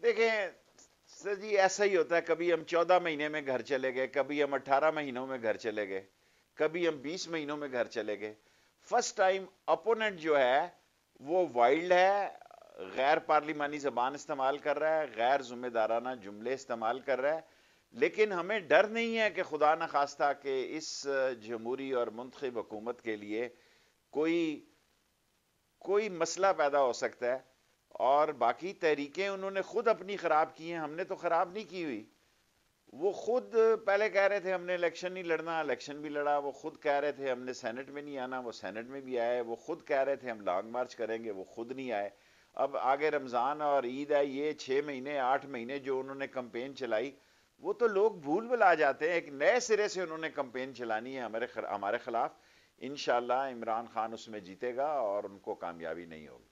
دیکھیں سر جی، ایسا ہی ہوتا ہے، کبھی ہم 14 مہینے میں گھر چلے گئے، کبھی ہم 18 مہینوں میں گھر چلے گئے، کبھی ہم 20 مہینوں میں گھر چلے گئے. فرسٹ ٹائم اپوننٹ جو ہے وہ وائلڈ ہے، غیر پارلیمانی زبان استعمال کر رہا ہے، غیر ذمہ دارانہ جملے استعمال کر رہا ہے، لیکن ہمیں ڈر نہیں ہے کہ خدا نخواستہ کہ اس جمہوری اور منتخب حکومت کے لیے کوئی کوئی مسئلہ پیدا ہو سکتا ہے. اور باقی تحریکیں انہوں نے خود اپنی خراب کی ہیں، ہم نے تو خراب نہیں کی ہوئی. وہ خود پہلے کہہ رہے تھے ہم نے الیکشن نہیں لڑنا، الیکشن بھی لڑا. وہ خود کہہ رہے تھے ہم نے سینٹ میں نہیں آنا، وہ سینٹ میں بھی آئے. وہ خود کہہ رہے تھے ہم لانگ مارچ کریں گے، وہ خود نہیں آئے. اب آگے رمضان اور عید ہے، یہ 6 مہینے 8 مہینے جو انہوں نے کمپین چلائی وہ تو لوگ بھول بلا جاتے ہیں. ایک نئے سرے سے انہوں نے کمپین چلانی ہے ہمارے خلاف. انشاءاللہ عمران خان اس میں جیتے گا اور ان کو کامیابی نہیں ہوگی.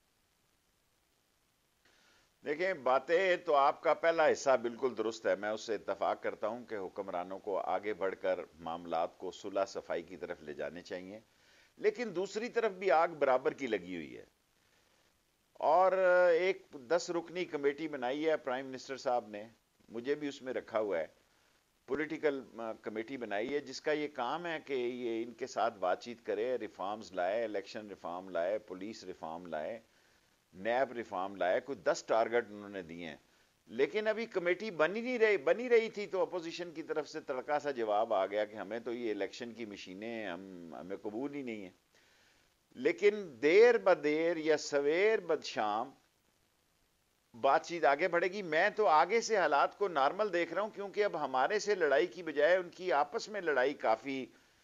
دیکھیں باتیں تو آپ کا پہلا حصہ بالکل درست ہے، میں اس سے اتفاق کرتا ہوں کہ حکمرانوں کو آگے بڑھ کر معاملات کو صلح صفائی کی طرف لے جانے چاہیے، لیکن دوسری طرف بھی آگ برابر کی لگی ہوئی ہے. اور ایک 10 رکنی کمیٹی بنائی ہے پرائم منسٹر صاحب نے، مجھے بھی اس میں رکھا ہوا ہے. پولیٹیکل کمیٹی بنائی ہے جس کا یہ کام ہے کہ یہ ان کے ساتھ بات چیت کرے، ریفارمز لائے، الیکشن ریفارم لائے، پولیس ریفارم لائے، نیب ریفارم لائے. کوئی 10 ٹارگٹ انہوں نے دیے ہیں، لیکن ابھی کمیٹی بنی رہی تھی تو اپوزیشن کی طرف سے تڑکا سا جواب آ گیا کہ ہمیں تو یہ الیکشن کی مشینیں ہمیں قبول ہی نہیں ہیں. لیکن دیر بدیر یا سویر بد شام بات چیت آگے بڑھے گی. میں تو آگے سے حالات کو نارمل دیکھ رہا ہوں، کیونکہ اب ہمارے سے لڑائی کی بجائے ان کی آپس میں لڑائی کافی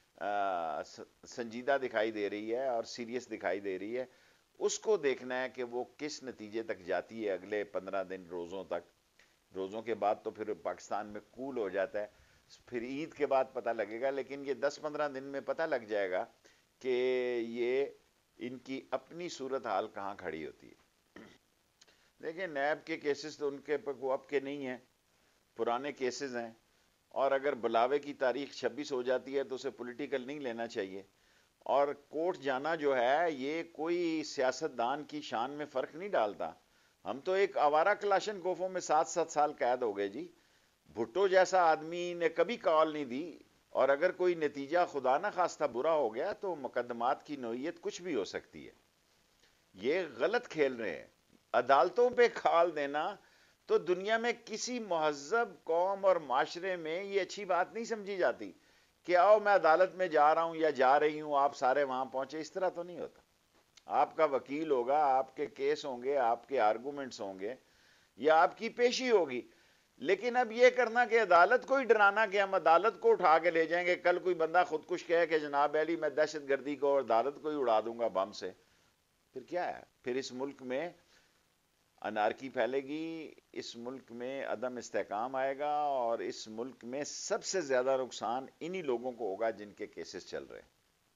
سنجیدہ دکھائی دے رہی ہے اور سیریس دکھائی دے رہی ہے. اس کو دیکھنا ہے کہ وہ کس نتیجے تک جاتی ہے اگلے 15 دن روزوں تک. روزوں کے بعد تو پھر پاکستان میں کول ہو جاتا ہے، پھر عید کے بعد پتہ لگے گا، لیکن یہ 10-15 دن میں پتہ لگ جائے گا کہ یہ ان کی اپنی صورتحال کہاں کھڑی ہوتی ہے. دیکھیں نیب کے کیسز تو ان کے اب کے نہیں ہیں، پرانے کیسز ہیں، اور اگر بلاوے کی تاریخ 26 ہو جاتی ہے تو اسے پولیٹیکل نہیں لینا چاہیے. اور کورٹ جانا جو ہے یہ کوئی سیاست دان کی شان میں فرق نہیں ڈالتا. ہم تو ایک آوارہ کلاشن کوفوں میں 7 سال قید ہو گئے جی. بھٹو جیسا آدمی نے کبھی کال نہیں دی، اور اگر کوئی نتیجہ خدا نہ خواستہ برا ہو گیا تو مقدمات کی نوعیت کچھ بھی ہو سکتی ہے. یہ غلط کھیل رہے ہیں. عدالتوں پہ کھال دینا تو دنیا میں کسی مہذب قوم اور معاشرے میں یہ اچھی بات نہیں سمجھی جاتی کہ آؤ میں عدالت میں جا رہا ہوں یا جا رہی ہوں، آپ سارے وہاں پہنچے. اس طرح تو نہیں ہوتا. آپ کا وکیل ہوگا، آپ کے کیس ہوں گے، آپ کے آرگومنٹس ہوں گے، یا آپ کی پیشی ہوگی. لیکن اب یہ کرنا کہ عدالت کو ہی ڈرانا کہ ہم عدالت کو اٹھا کے لے جائیں گے، کل کوئی بندہ خودکش کہے کہ جناب علی میں دہشت گردی کو اور عدالت کو ہی اڑا دوں گا بم سے، پھر کیا ہے؟ پھر اس ملک میں انارکی پھیلے گی، اس ملک میں عدم استحکام آئے گا، اور اس ملک میں سب سے زیادہ نقصان انہی لوگوں کو ہوگا جن کے کیسز چل رہے ہیں.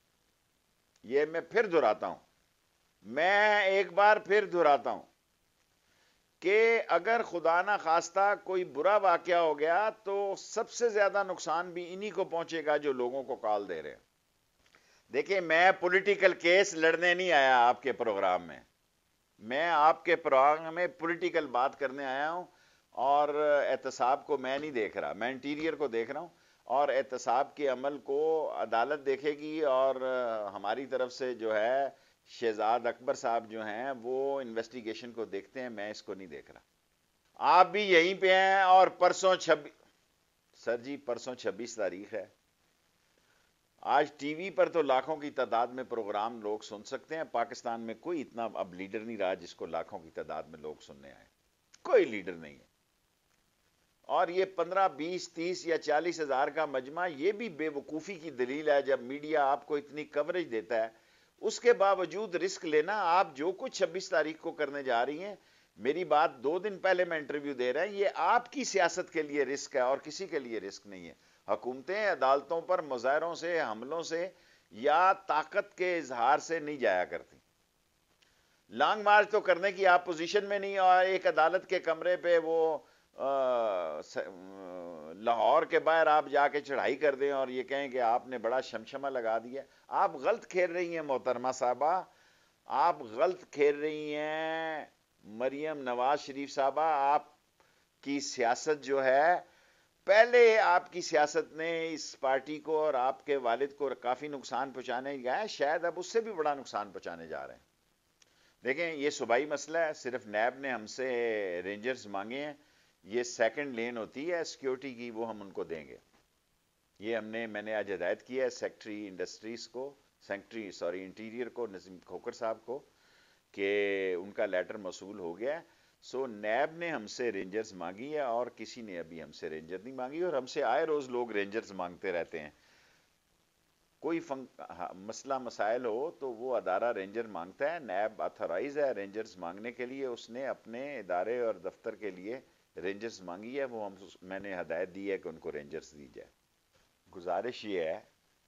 یہ میں پھر دہراتا ہوں، میں ایک بار پھر دہراتا ہوں کہ اگر خدا نہ خواستہ کوئی برا واقعہ ہو گیا تو سب سے زیادہ نقصان بھی انہی کو پہنچے گا جو لوگوں کو کال دے رہے ہیں. دیکھیں میں پولیٹیکل کیس لڑنے نہیں آیا آپ کے پروگرام میں آپ کے پروگرام میں پولیٹیکل بات کرنے آیا ہوں. اور احتساب کو میں نہیں دیکھ رہا، میں انٹیریئر کو دیکھ رہا ہوں، اور احتساب کے عمل کو عدالت دیکھے گی. اور ہماری طرف سے جو ہے شہزاد اکبر صاحب جو ہیں وہ انویسٹیگیشن کو دیکھتے ہیں، میں اس کو نہیں دیکھ رہا. آپ بھی یہیں پہ ہیں. اور پرسوں 26 سر جی پرسوں 26 تاریخ ہے. آج ٹی وی پر تو لاکھوں کی تعداد میں پروگرام لوگ سن سکتے ہیں. پاکستان میں کوئی اتنا اب لیڈر نہیں رہا جس کو لاکھوں کی تعداد میں لوگ سننے آئے. کوئی لیڈر نہیں ہے. اور یہ 15-20-30 یا 40 ہزار کا مجمع یہ بھی بے وقوفی کی دلیل ہے. جب میڈیا آپ کو اتنی کوریج دیتا ہے اس کے باوجود رسک لینا. آپ جو کچھ 26 تاریخ کو کرنے جا رہی ہیں، میری بات 2 دن پہلے میں انٹرویو دے رہا ہوں، یہ آپ کی سیاست کے لیے رسک ہے اور کسی کے لیے رسک نہیں ہے. حکومتیں عدالتوں پر مظاہروں سے، حملوں سے یا طاقت کے اظہار سے نہیں جایا کرتی. لانگ مارچ تو کرنے کی آپ پوزیشن میں نہیں. اور ایک عدالت کے کمرے پہ وہ لاہور کے باہر آپ جا کے چڑھائی کر دیں اور یہ کہیں کہ آپ نے بڑا شمشمہ لگا دیا. آپ غلط کھیل رہی ہیں محترمہ صاحبہ، آپ غلط کھیل رہی ہیں. مریم نواز شریف صاحبہ، آپ کی سیاست جو ہے، پہلے آپ کی سیاست نے اس پارٹی کو اور آپ کے والد کو کافی نقصان پہنچانے گیا ہے، شاید اب اس سے بھی بڑا نقصان پہنچانے جا رہے ہیں۔ دیکھیں یہ صوبائی مسئلہ ہے، صرف نیب نے ہم سے رینجرز مانگے ہیں، یہ سیکنڈ لین ہوتی ہے سیکیورٹی کی، وہ ہم ان کو دیں گے۔ یہ میں نے آج ہدایت کی ہے سیکٹری انڈسٹریز کو، انٹیریئر کو، نظیم کھوکر صاحب کو، کہ ان کا لیٹر موصول ہو گیا ہے۔ سو نیب نے ہم سے رینجرز مانگی ہے اور کسی نے ابھی ہم سے رینجر نہیں مانگی، اور ہم سے آئے روز لوگ رینجرز مانگتے رہتے ہیں۔ کوئی مسئلہ مسائل ہو تو وہ ادارہ رینجر مانگتا ہے، نیب آتھورائز ہے رینجرز مانگنے کے لیے، اس نے اپنے ادارے اور دفتر کے لیے رینجرز مانگی ہے، وہ میں نے ہدایت دی ہے کہ ان کو رینجرز دی جائے۔ گزارش یہ ہے،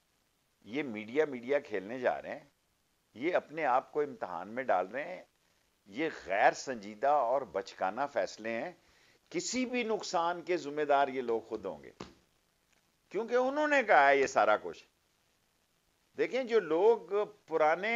یہ میڈیا کھیلنے جا رہے ہیں، یہ اپنے آپ کو امتحان میں ڈال رہے ہیں، یہ غیر سنجیدہ اور بچکانہ فیصلے ہیں، کسی بھی نقصان کے ذمہ دار یہ لوگ خود ہوں گے، کیونکہ انہوں نے کہا ہے یہ سارا کچھ۔ دیکھیں جو لوگ پرانے،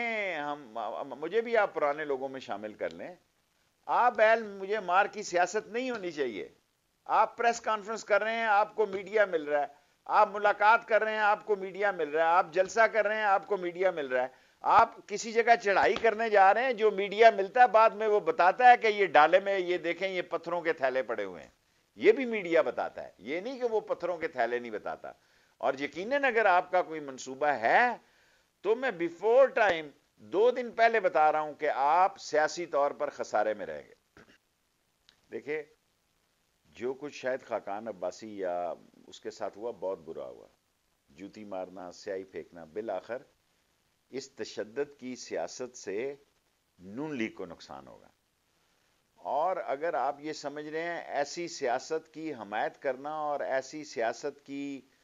مجھے بھی آپ پرانے لوگوں میں شامل کر لیں، آپ مجھے مار کی سیاست نہیں ہونی چاہیے۔ آپ پریس کانفرنس کر رہے ہیں، آپ کو میڈیا مل رہا ہے، آپ ملاقات کر رہے ہیں، آپ کو میڈیا مل رہا ہے، آپ جلسہ کر رہے ہیں، آپ کو میڈیا مل رہا ہے، آپ کسی جگہ چڑھائی کرنے جا رہے ہیں، جو میڈیا ملتا ہے بعد میں وہ بتاتا ہے کہ یہ ڈالے میں یہ دیکھیں یہ پتھروں کے تھیلے پڑے ہوئے ہیں، یہ بھی میڈیا بتاتا ہے، یہ نہیں کہ وہ پتھروں کے تھیلے نہیں بتاتا۔ اور یقیناً اگر آپ کا کوئی منصوبہ ہے تو میں بیفور ٹائم 2 دن پہلے بتا رہا ہوں کہ آپ سیاسی طور پر خسارے میں رہیں گے۔ دیکھیں جو کچھ شاید خاقان عباسی یا اس کے ساتھ ہوا بہت برا ہوا، جوتی مارنا، سیاہی پھینکنا، بالآخر اس تشدد کی سیاست سے نون لیگ کو نقصان ہوگا۔ اور اگر آپ یہ سمجھ رہے ہیں ایسی سیاست کی حمایت کرنا اور ایسی سیاست کی،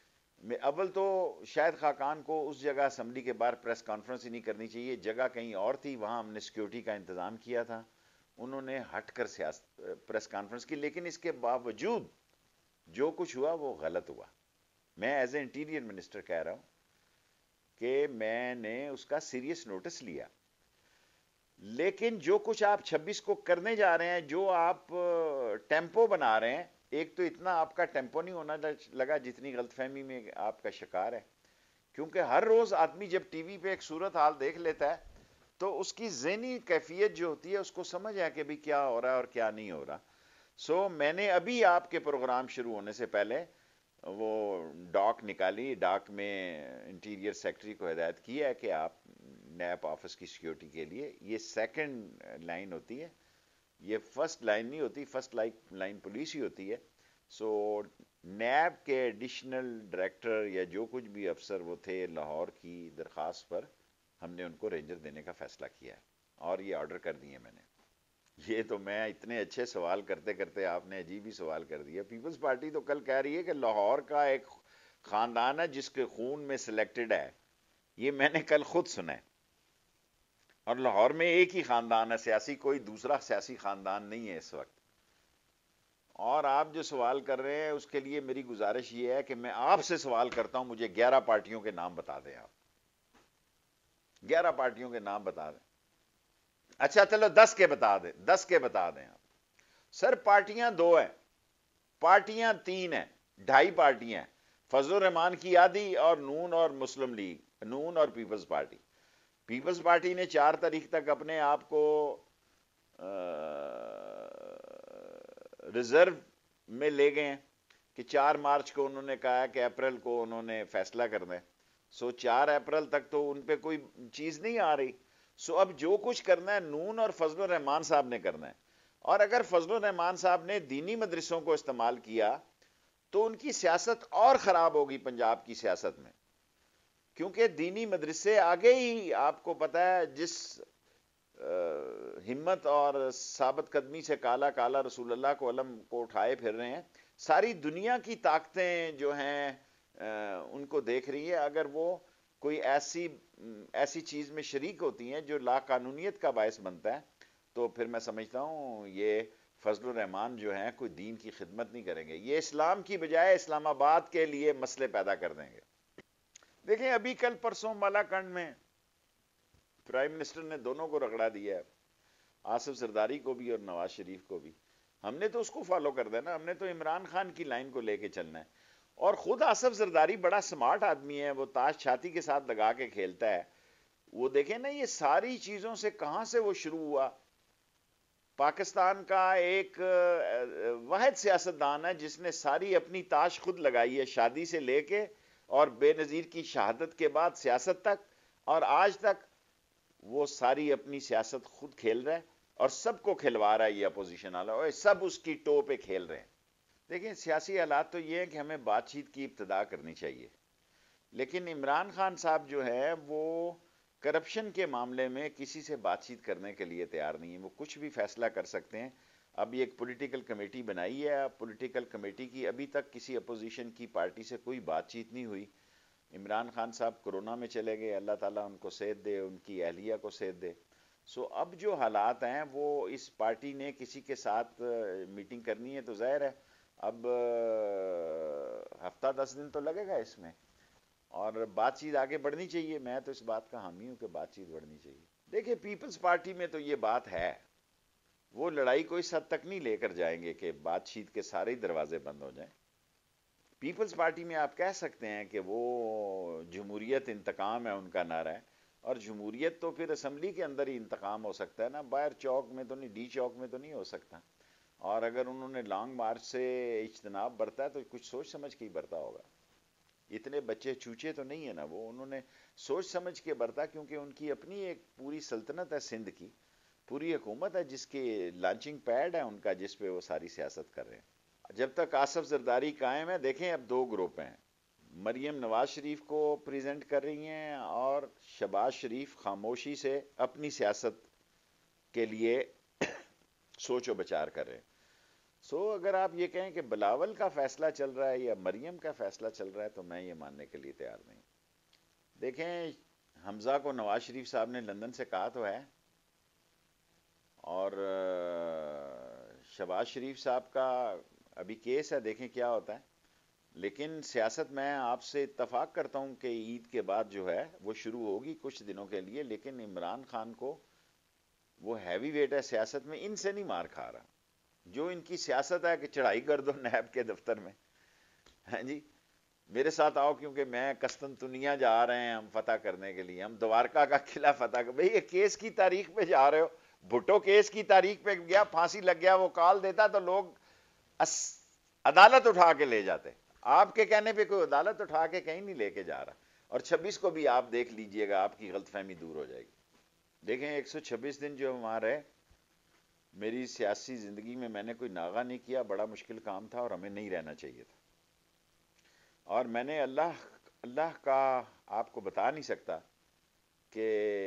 اول تو شاید خاقان کو اس جگہ اسمبلی کے باہر پریس کانفرنس ہی نہیں کرنی چاہیے، جگہ کہیں اور تھی، وہاں ہم نے سیکیورٹی کا انتظام کیا تھا، انہوں نے ہٹ کر پریس کانفرنس کی، لیکن اس کے باوجود جو کچھ ہوا وہ غلط ہوا۔ میں ایز اے انٹیریئر منسٹر کہہ رہا ہوں کہ میں نے اس کا سیریس نوٹس لیا، لیکن جو کچھ آپ 26 کو کرنے جا رہے ہیں، جو آپ ٹیمپو بنا رہے ہیں، ایک تو اتنا آپ کا ٹیمپو نہیں ہونا لگا جتنی غلط فہمی میں آپ کا شکار ہے، کیونکہ ہر روز آدمی جب ٹی وی پہ ایک صورت حال دیکھ لیتا ہے تو اس کی ذہنی کیفیت جو ہوتی ہے اس کو سمجھ ہے کہ بھی کیا ہو رہا ہے اور کیا نہیں ہو رہا۔ سو میں نے ابھی آپ کے پروگرام شروع ہونے سے پہلے وہ ڈاک نکالی، ڈاک میں انٹیریئر سیکٹری کو ہدایت کی ہے کہ آپ نیب آفس کی سیکیورٹی کے لیے، یہ سیکنڈ لائن ہوتی ہے، یہ فرسٹ لائن نہیں ہوتی، فرسٹ لائن پولیس ہی ہوتی ہے۔ سو نیب کے ایڈیشنل ڈائریکٹر یا جو کچھ بھی افسر وہ تھے، لاہور کی درخواست پر ہم نے ان کو رینجر دینے کا فیصلہ کیا ہے، اور یہ آرڈر کر دیے میں نے۔ یہ تو میں اتنے اچھے سوال کرتے کرتے آپ نے عجیب ہی سوال کر دیا۔ پیپلز پارٹی تو کل کہہ رہی ہے کہ لاہور کا ایک خاندان ہے جس کے خون میں سلیکٹڈ ہے، یہ میں نے کل خود سنا ہے، اور لاہور میں ایک ہی خاندان ہے سیاسی، کوئی دوسرا سیاسی خاندان نہیں ہے اس وقت۔ اور آپ جو سوال کر رہے ہیں اس کے لیے میری گزارش یہ ہے کہ میں آپ سے سوال کرتا ہوں، مجھے 11 پارٹیوں کے نام بتا دیں، آپ 11 پارٹیوں کے نام بتا دیں۔ اچھا چلو 10 کے بتا دیں، 10 کے بتا دیں آپ۔ سر پارٹیاں 2 ہیں، پارٹیاں 3 ہیں، 2.5 پارٹیاں ہیں، فضل الرحمان کی آدھی اور نون اور مسلم لیگ، نون اور پیپلز پارٹی۔ پیپلز پارٹی نے 4 تاریخ تک اپنے آپ کو ریزرو میں لے گئے ہیں کہ 4 مارچ کو انہوں نے کہا کہ اپریل کو انہوں نے فیصلہ کرنا ہے۔ سو 4 اپریل تک تو ان پہ کوئی چیز نہیں آ رہی۔ سو اب جو کچھ کرنا ہے نون اور فضل الرحمان صاحب نے کرنا ہے، اور اگر فضل الرحمان صاحب نے دینی مدرسوں کو استعمال کیا تو ان کی سیاست اور خراب ہوگی پنجاب کی سیاست میں، کیونکہ دینی مدرسے آگے ہی آپ کو پتا ہے جس ہمت اور ثابت قدمی سے کالا کالا رسول اللہ کو علم کو اٹھائے پھر رہے ہیں، ساری دنیا کی طاقتیں جو ہیں ان کو دیکھ رہی ہے۔ اگر وہ کوئی ایسی چیز میں شریک ہوتی ہیں جو لا قانونیت کا باعث بنتا ہے تو پھر میں سمجھتا ہوں یہ فضل الرحمان جو ہیں کوئی دین کی خدمت نہیں کریں گے، یہ اسلام کی بجائے اسلام آباد کے لیے مسئلے پیدا کر دیں گے۔ دیکھیں ابھی کل پرسوں مالا کنڈ میں پرائم منسٹر نے دونوں کو رگڑا دیا ہے، آصف زرداری کو بھی اور نواز شریف کو بھی. ہم نے تو اس کو فالو کر دینا, ہم نے تو عمران خان کی لائن کو لے کے چلنا ہے. اور خود آصف زرداری بڑا سمارٹ آدمی ہے, وہ تاش چھاتی کے ساتھ لگا کے کھیلتا ہے. وہ دیکھیں نا یہ ساری چیزوں سے کہاں سے وہ شروع ہوا. پاکستان کا ایک واحد سیاستدان ہے جس نے ساری اپنی تاش خود لگائی ہے, شادی سے لے کے اور بے نظیر کی شہادت کے بعد سیاست تک, اور آج تک وہ ساری اپنی سیاست خود کھیل رہا ہے اور سب کو کھلوا رہا ہے. یہ اپوزیشن والا اور سب اس کی ٹو پہ کھیل رہے ہیں. دیکھیں سیاسی حالات تو یہ ہے کہ ہمیں بات چیت کی ابتدا کرنی چاہیے, لیکن عمران خان صاحب جو ہے وہ کرپشن کے معاملے میں کسی سے بات چیت کرنے کے لیے تیار نہیں ہے. وہ کچھ بھی فیصلہ کر سکتے ہیں. اب یہ ایک پولیٹیکل کمیٹی بنائی ہے, پولیٹیکل کمیٹی کی ابھی تک کسی اپوزیشن کی پارٹی سے کوئی بات چیت نہیں ہوئی. عمران خان صاحب کورونا میں چلے گئے, اللہ تعالیٰ ان کو صحت دے, ان کی اہلیہ کو صحت دے. سو اب جو حالات ہیں وہ اس پارٹی نے کسی کے ساتھ میٹنگ کرنی ہے تو ظاہر ہے اب ہفتہ 10 دن تو لگے گا اس میں, اور بات چیت آگے بڑھنی چاہیے. میں تو اس بات کا حامی ہوں کہ بات چیت بڑھنی چاہیے. دیکھیں پیپلز پارٹی میں تو یہ بات ہے, وہ لڑائی کو اس حد تک نہیں لے کر جائیں گے کہ بات چیت کے سارے ہی دروازے بند ہو جائیں. پیپلز پارٹی میں آپ کہہ سکتے ہیں کہ وہ جمہوریت انتقام ہے ان کا نعرہ ہے, اور جمہوریت تو پھر اسمبلی کے اندر ہی انتقام ہو سکتا ہے نا, باہر چوک میں تو نہیں, ڈی چوک میں تو نہیں ہو سکتا. اور اگر انہوں نے لانگ مارچ سے اجتناب برتا ہے تو کچھ سوچ سمجھ کے ہی برتا ہوگا. اتنے بچے چوچے تو نہیں ہے نا, وہ انہوں نے سوچ سمجھ کے برتا, کیونکہ ان کی اپنی ایک پوری سلطنت ہے, سندھ کی پوری حکومت ہے جس کے لانچنگ پیڈ ہے ان کا, جس پہ وہ ساری سیاست کر رہے ہیں. جب تک آصف زرداری قائم ہے, دیکھیں اب دو گروپ ہیں, مریم نواز شریف کو پریزنٹ کر رہی ہیں اور شہباز شریف خاموشی سے اپنی سیاست کے لیے سوچ و بچار کر رہے ہیں. سو اگر آپ یہ کہیں کہ بلاول کا فیصلہ چل رہا ہے یا مریم کا فیصلہ چل رہا ہے تو میں یہ ماننے کے لیے تیار نہیں. دیکھیں حمزہ کو نواز شریف صاحب نے لندن سے کہا تو ہے, اور شہباز شریف صاحب کا ابھی کیس ہے, دیکھیں کیا ہوتا ہے. لیکن سیاست میں آپ سے اتفاق کرتا ہوں کہ عید کے بعد جو ہے وہ شروع ہوگی کچھ دنوں کے لیے, لیکن عمران خان کو وہ ہیوی ویٹ ہے سیاست میں, ان سے نہیں مار کھا رہا. جو ان کی سیاست ہے کہ چڑھائی کر دو نیب کے دفتر میں, ہاں جی میرے ساتھ آؤ کیونکہ میں قسطنطنیہ جا رہے ہیں ہم فتح کرنے کے لیے, ہم دوارکا کا قلعہ فتح کر. بھئی یہ کیس کی تاریخ پہ جا رہے ہو, بھٹو کیس کی تاریخ پہ گیا, پھانسی لگ گیا, وہ کال دیتا تو لوگ عدالت اٹھا کے لے جاتے. آپ کے کہنے پہ کوئی عدالت اٹھا کے کہیں نہیں لے کے جا رہا. اور 26 کو بھی آپ دیکھ لیجئے گا, آپ کی غلط فہمی دور ہو جائے گی. دیکھیں 126 دن جو ہمارے میری سیاسی زندگی میں نے کوئی ناغہ نہیں کیا, بڑا مشکل کام تھا اور ہمیں نہیں رہنا چاہیے تھا. اور میں نے اللہ کا آپ کو بتا نہیں سکتا کہ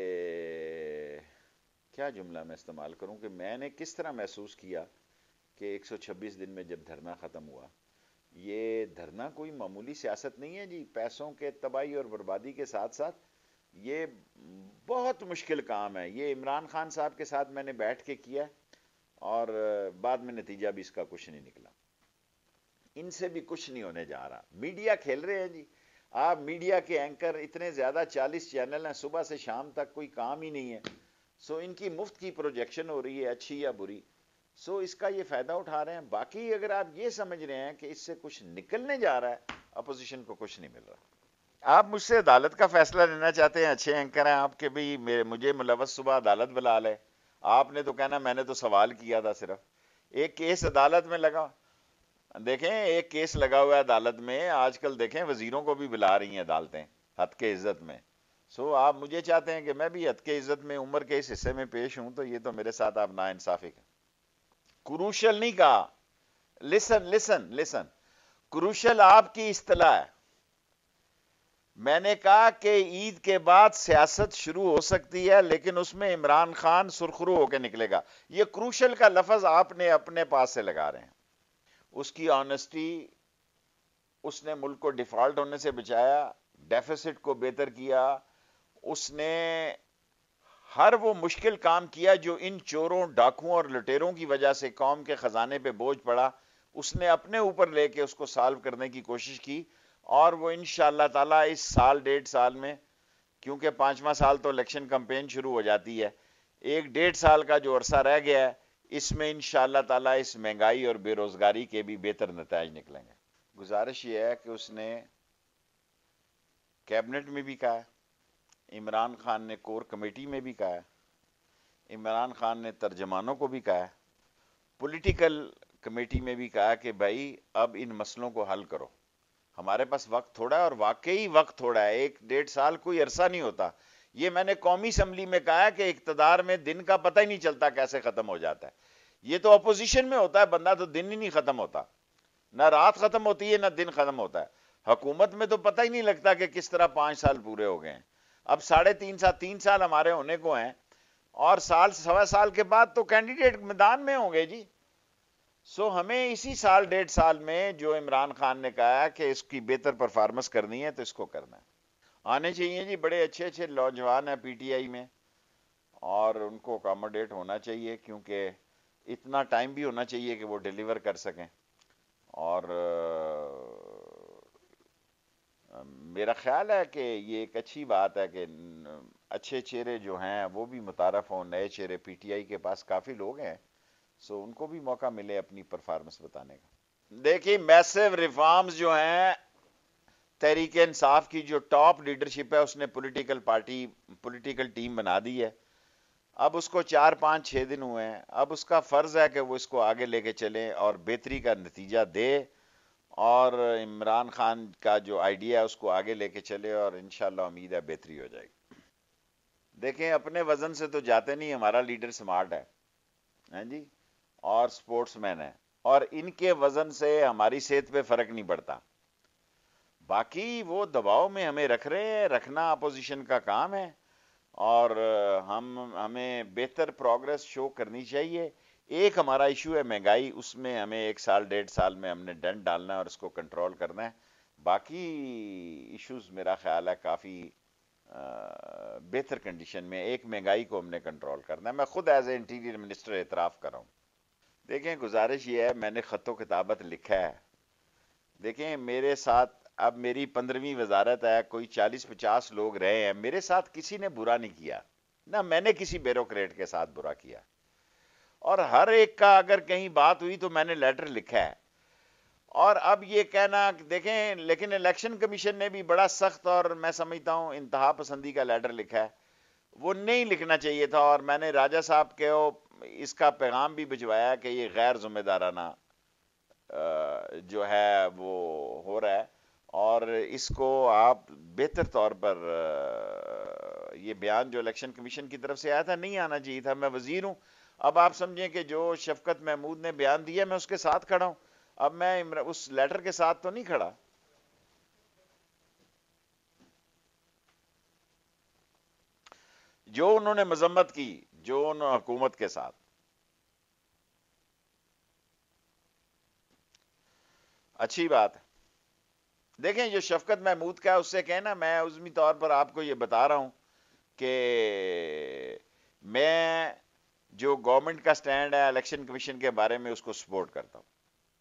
کیا جملہ میں استعمال کروں کہ میں نے کس طرح محسوس کیا کہ 126 دن میں جب دھرنا ختم ہوا. یہ دھرنا کوئی معمولی سیاست نہیں ہے جی, پیسوں کے تباہی اور بربادی کے ساتھ ساتھ یہ بہت مشکل کام ہے. یہ عمران خان صاحب کے ساتھ میں نے بیٹھ کے کیا اور بعد میں نتیجہ بھی اس کا کچھ نہیں نکلا. ان سے بھی کچھ نہیں ہونے جا رہا. میڈیا کھیل رہے ہیں جی, آپ میڈیا کے اینکر اتنے زیادہ 40 چینل ہیں, صبح سے شام تک کوئی کام ہی نہیں ہے. سو ان کی مفت کی پروجیکشن ہو رہی ہے, اچھی یا بری, سو اس کا یہ فائدہ اٹھا رہے ہیں. باقی اگر آپ یہ سمجھ رہے ہیں کہ اس سے کچھ نکلنے جا رہا ہے, اپوزیشن کو کچھ نہیں مل رہا. آپ مجھ سے عدالت کا فیصلہ لینا چاہتے ہیں, اچھے اینکر ہیں آپ کے, بھی مجھے ملوث صبح عدالت بلا لے. آپ نے تو کہنا میں نے تو سوال کیا تھا صرف. ایک کیس عدالت میں لگا, دیکھیں ایک کیس لگا ہوا ہے عدالت میں, آج کل دیکھیں وزیروں کو بھی بلا رہی ہیں عدالتیں حد کے عزت میں. سو آپ مجھے چاہتے ہیں کہ میں بھی حد کے عزت میں عمر کے اس حصے میں پیش ہوں, تو یہ تو میرے ساتھ آپ ناانصافی کا. کروشل نہیں کہا, لسن, کروشل آپ کی اصطلاح ہے. میں نے کہا کہ عید کے بعد سیاست شروع ہو سکتی ہے, لیکن اس میں عمران خان سرخرو ہو کے نکلے گا. یہ کروشل کا لفظ آپ نے اپنے پاس سے لگا رہے ہیں. اس کی آنیسٹی, اس نے ملک کو ڈیفالٹ ہونے سے بچایا, ڈیفیسٹ کو بہتر کیا, اس نے ہر وہ مشکل کام کیا جو ان چوروں, ڈاکوؤں اور لٹیروں کی وجہ سے قوم کے خزانے پہ بوجھ پڑا, اس نے اپنے اوپر لے کے اس کو سالو کرنے کی کوشش کی. اور وہ انشاءاللہ تعالی اس سال 1.5 سال میں, کیونکہ 5واں سال تو الیکشن کمپین شروع ہو جاتی ہے, ایک 1.5 سال کا جو عرصہ رہ گیا ہے اس میں انشاءاللہ تعالیٰ اس مہنگائی اور بے روزگاری کے بھی بہتر نتائج نکلیں گے. گزارش یہ ہے کہ اس نے کیبنٹ میں بھی کہا ہے، عمران خان نے کور کمیٹی میں بھی کہا ہے، عمران خان نے ترجمانوں کو بھی کہا ہے، پولیٹیکل کمیٹی میں بھی کہا کہ بھائی اب ان مسئلوں کو حل کرو، ہمارے پاس وقت تھوڑا ہے، اور واقعی وقت تھوڑا ہے، 1.5 سال کوئی عرصہ نہیں ہوتا. یہ میں نے قومی اسمبلی میں کہا کہ اقتدار میں دن کا پتہ ہی نہیں چلتا کیسے ختم ہو جاتا ہے. یہ تو اپوزیشن میں ہوتا ہے، بندہ تو دن ہی نہیں ختم ہوتا، نہ رات ختم ہوتی ہے نہ دن ختم ہوتا ہے. حکومت میں تو پتہ ہی نہیں لگتا کہ کس طرح 5 سال پورے ہو گئے ہیں. اب 3.5 سال ہمارے ہونے کو ہیں، اور سال سوا سال کے بعد تو کینڈیڈیٹ میدان میں ہوں گے جی. ہمیں اسی سال 1.5 سال میں جو عمران خان نے کہا کہ اس کی بہتر پرفارمنس کرنی ہے تو اس کو کرنا ہے. آنے چاہیے جی، بڑے اچھے اچھے نوجوان ہیں پی ٹی آئی میں، اور ان کو اکاموڈیٹ ہونا چاہیے، کیونکہ اتنا ٹائم بھی ہونا چاہیے کہ وہ ڈیلیور کر سکیں. اور میرا خیال ہے کہ یہ ایک اچھی بات ہے کہ اچھے چہرے جو ہیں وہ بھی متعارف ہوں، نئے چہرے پی ٹی آئی کے پاس کافی لوگ ہیں، ان کو بھی موقع ملے اپنی پرفارمنس بتانے کا. دیکھیے میسو ریفارمز جو ہیں، تحریک انصاف کی جو ٹاپ لیڈرشپ ہے اس نے پولیٹیکل ٹیم بنا دی ہے. اب اس کو 4 5 6 دن ہوئے ہیں، اب اس کا فرض ہے کہ وہ اس کو آگے لے کے چلیں اور بہتری کا نتیجہ دے، اور عمران خان کا جو آئیڈیا ہے اس کو آگے لے کے چلے، اور انشاءاللہ امید ہے بہتری ہو جائے گی. دیکھیں اپنے وزن سے تو جاتے نہیں، ہمارا لیڈر سمارٹ ہے ہاں جی، اور سپورٹس مین ہے، اور ان کے وزن سے ہماری صحت پہ فرق نہیں پڑتا. باقی وہ دباؤ میں ہمیں رکھ رہے ہیں، رکھنا اپوزیشن کا کام ہے، اور ہمیں بہتر پروگرس شو کرنی چاہیے. ایک ہمارا ایشو ہے مہنگائی، اس میں ہمیں 1 سال 1.5 سال میں ہم نے ڈنڈ ڈالنا ہے اور اس کو کنٹرول کرنا ہے. باقی ایشوز میرا خیال ہے کافی بہتر کنڈیشن میں. ایک مہنگائی کو ہم نے کنٹرول کرنا ہے، میں خود ایز اے انٹیریئر منسٹر اعتراف کر رہا ہوں. دیکھیں گزارش یہ ہے، میں نے خط و کتابت لکھا ہے. دیکھیں میرے ساتھ اب میری 15ویں وزارت ہے، کوئی 40 50 لوگ رہے ہیں، میرے ساتھ کسی نے برا نہیں کیا، نہ میں نے کسی بیوروکریٹ کے ساتھ برا کیا، اور ہر ایک کا اگر کہیں بات ہوئی تو میں نے لیٹر لکھا ہے. اور اب یہ کہنا دیکھیں، لیکن الیکشن کمیشن نے بھی بڑا سخت اور میں سمجھتا ہوں انتہا پسندی کا لیٹر لکھا ہے، وہ نہیں لکھنا چاہیے تھا. اور میں نے راجہ صاحب کے اس کا پیغام بھی بھجوایا کہ یہ غیر ذمہ دارانہ جو ہے وہ ہو رہا ہے، اور اس کو آپ بہتر طور پر یہ بیان جو الیکشن کمیشن کی طرف سے آیا تھا نہیں آنا چاہیے تھا. میں وزیر ہوں، اب آپ سمجھیں کہ جو شفقت محمود نے بیان دیا میں اس کے ساتھ کھڑا ہوں، اب میں اس لیٹر کے ساتھ تو نہیں کھڑا. جو انہوں نے مذمت کی، جو انہوں نے حکومت کے ساتھ، اچھی بات ہے. دیکھیں جو شفقت محمود کا ہے اس سے کہنا، میں عزمی طور پر آپ کو یہ بتا رہا ہوں کہ میں جو گورنمنٹ کا سٹینڈ ہے الیکشن کمیشن کے بارے میں اس کو سپورٹ کرتا ہوں.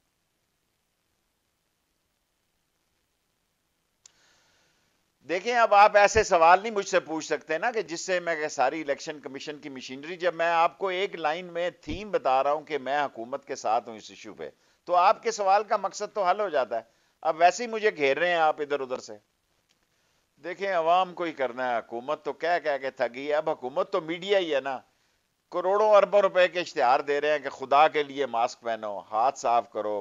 دیکھیں اب آپ ایسے سوال نہیں مجھ سے پوچھ سکتے نا کہ جس سے میں کہ ساری الیکشن کمیشن کی مشینری، جب میں آپ کو ایک لائن میں تھیم بتا رہا ہوں کہ میں حکومت کے ساتھ ہوں اس ایشو پہ، تو آپ کے سوال کا مقصد تو حل ہو جاتا ہے. اب ویسے ہی مجھے گھیر رہے ہیں آپ ادھر ادھر سے. دیکھیں عوام کو ہی کرنا ہے، حکومت تو کہہ کے تھکی ہے. اب حکومت تو میڈیا ہی ہے نا، کروڑوں اربوں روپے کے اشتہار دے رہے ہیں کہ خدا کے لیے ماسک پہنو، ہاتھ صاف کرو،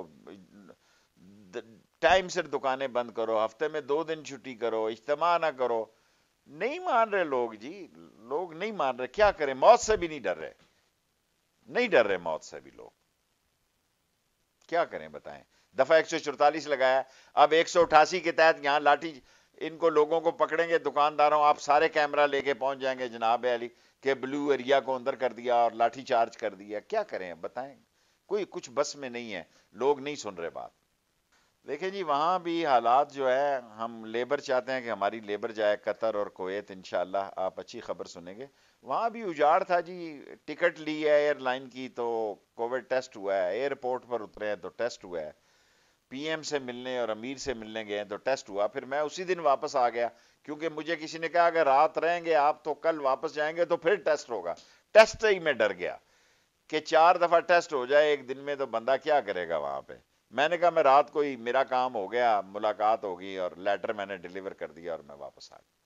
ٹائم سے دکانیں بند کرو، ہفتے میں 2 دن چھٹی کرو، اجتماع نہ کرو. نہیں مان رہے لوگ جی، لوگ نہیں مان رہے. کیا کریں، موت سے بھی نہیں ڈر رہے، نہیں ڈر رہے موت سے بھی لوگ. کیا کریں بتائیں. دفعہ 144 لگایا، اب 188 کے تحت یہاں لاٹھی، ان کو لوگوں کو پکڑیں گے دکانداروں، آپ سارے کیمرہ لے کے پہنچ جائیں گے جناب علی کہ بلو ایریا کو اندر کر دیا اور لاٹھی چارج کر دیا. کیا کریں بتائیں، کوئی کچھ بس میں نہیں ہے، لوگ نہیں سن رہے بات. دیکھیں جی وہاں بھی حالات جو ہے، ہم لیبر چاہتے ہیں کہ ہماری لیبر جائے قطر اور کویت، انشاءاللہ آپ اچھی خبر سنیں گے. وہاں بھی اجاڑ تھا جی، ٹکٹ لی ہے ایئر لائن کی تو کووڈ ٹیسٹ ہوا ہے، ایئرپورٹ پر اترے ہیں تو ٹیسٹ ہوا ہے، پی ایم سے ملنے اور امیر سے ملنے گئے ہیں تو ٹیسٹ ہوا. پھر میں اسی دن واپس آ گیا، کیونکہ مجھے کسی نے کہا اگر رات رہیں گے آپ تو کل واپس جائیں گے تو پھر ٹیسٹ ہوگا. ٹیسٹ ہی میں ڈر گیا کہ 4 دفعہ ٹیسٹ ہو جائے ایک دن میں تو بندہ کیا کرے گا وہاں پہ. میں نے کہا میں رات کو ہی میرا کام ہو گیا, ملاقات ہوگی اور لیٹر میں نے ڈیلیور کر دیا اور میں واپس آ گیا.